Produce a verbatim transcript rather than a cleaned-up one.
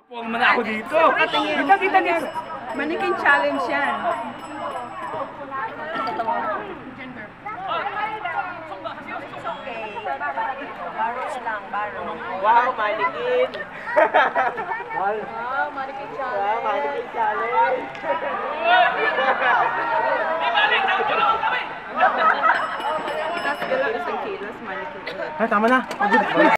Huwag mo na ako dito. Kita, kita niya. Mannequin challenge yan. Baro na lang, baro. Wow, mannequin! Wow, mannequin challenge. Wow, mannequin challenge! Tapos gala isang kilos, mannequin. Ay, tama na.